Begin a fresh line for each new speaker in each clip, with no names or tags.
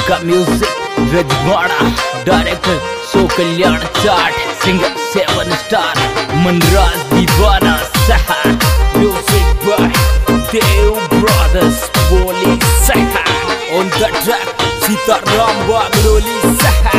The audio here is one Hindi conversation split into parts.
प्रियंका म्यूजिक, रजवाड़ा डायरेक्टर, श्योकल्याण चाट, सिंगर 7 स्टार, मनराज दीवाना सहा, म्यूजिक बाय देव ब्रदर्स, बोली सहा, on the track Sitaram Bagdoli सहा।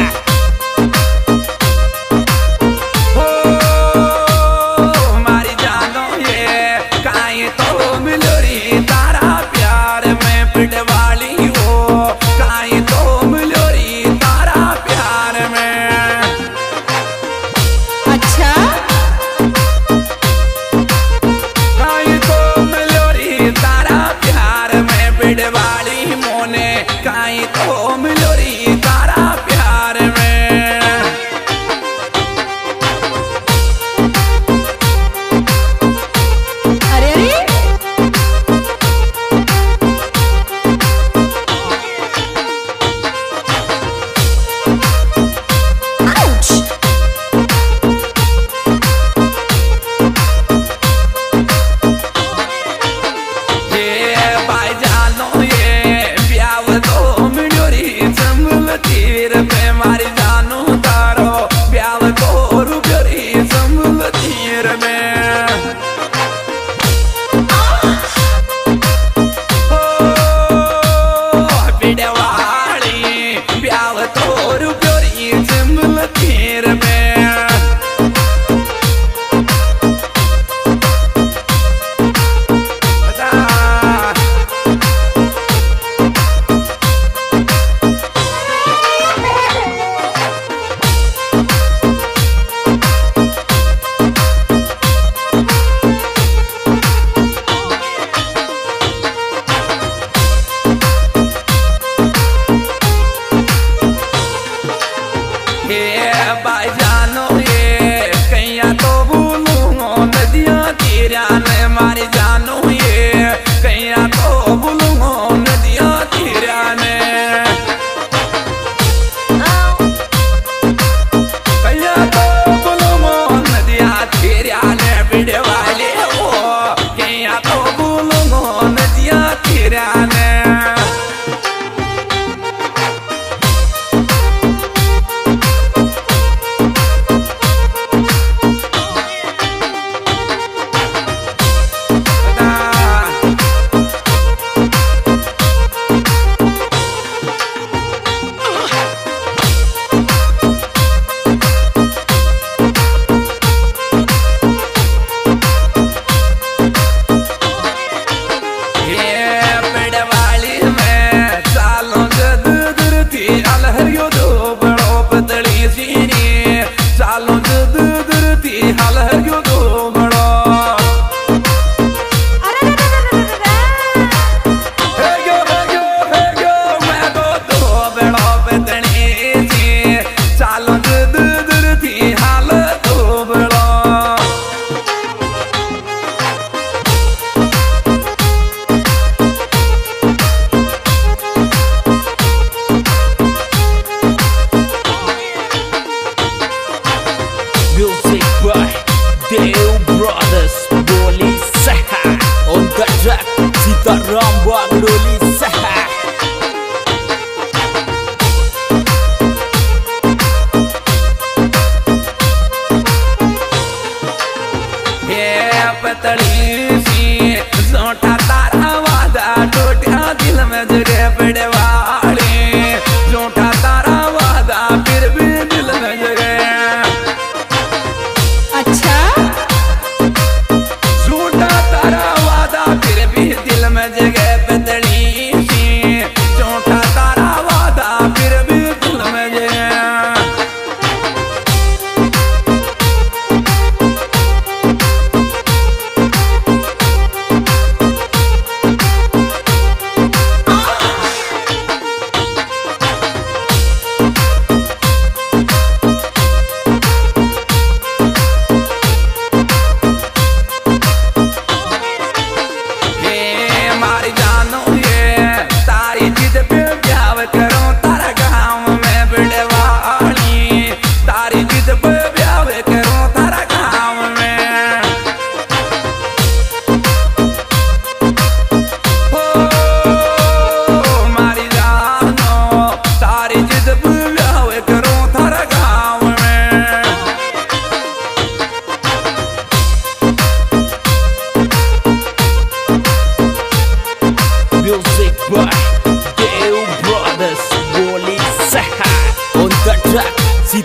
जगह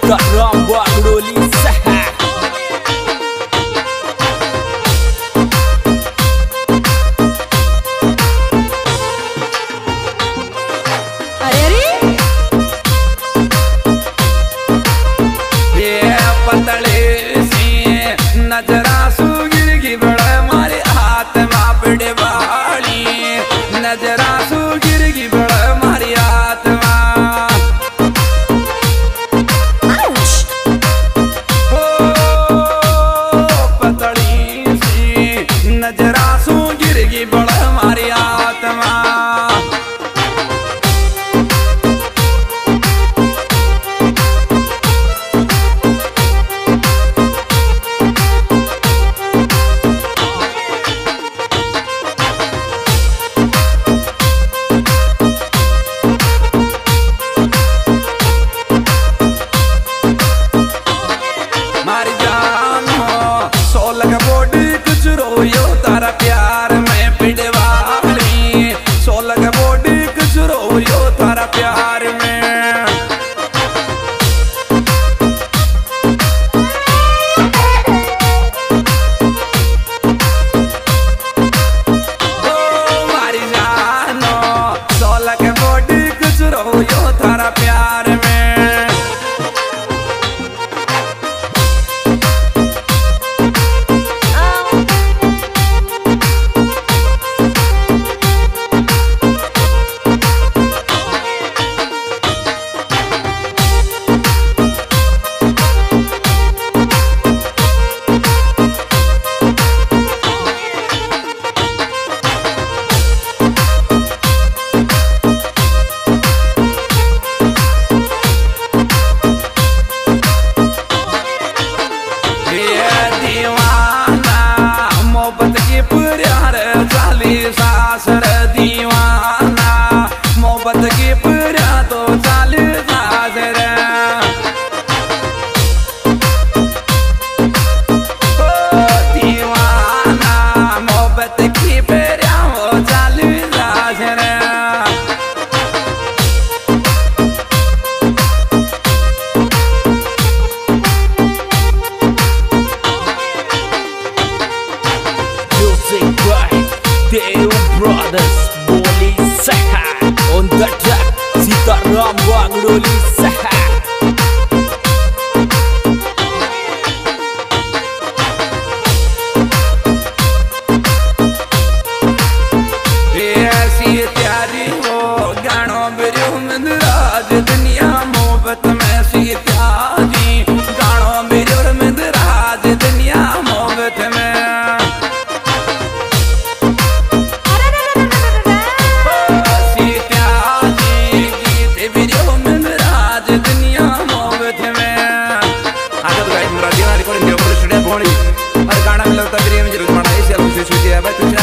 सीताराम बागड़ोली सहा।
नजरा सुगिर की बड़ा मारे हाथ में बड़े वाली, नजरा सुगिर की बड़ा मारे हाथ में। ओ पतली सी नजरा सुगिर की बड़ा मारे हाथ में। प्यार में पिड़वाली 16 बॉडी कुछ रोयो तारा प्यार में। ओ मारी जानो 16 बॉडी कुछ रोयो तारा प्यार में। सासर दीवाना मोहब्बत की पूरा तो चाल सासर। ओ दीवाना मोहब्बत की पूरा वो चाल सासर।
Brothers, bonli saha. On the track, Sitaram बागड़ोली सहा।
ऐसी प्यारी हो गानो बिरु मंदराज दुनिया मोहब्बत में सी प्यारी। गानो बिरु मंदराज दुनिया मोहब्बत में। और गाना मिलता है